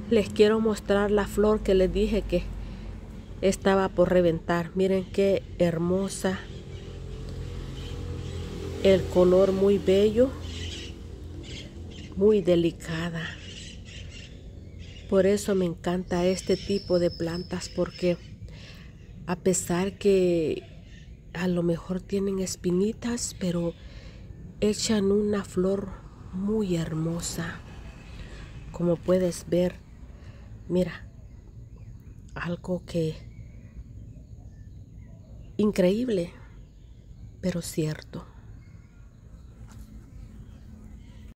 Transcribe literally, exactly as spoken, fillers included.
Les quiero mostrar la flor que les dije que estaba por reventar. Miren qué hermosa. El color muy bello, muy delicada. Por eso me encanta este tipo de plantas, porque a pesar que a lo mejor tienen espinitas, pero echan una flor muy hermosa. Como puedes ver, mira, algo que increíble, pero cierto.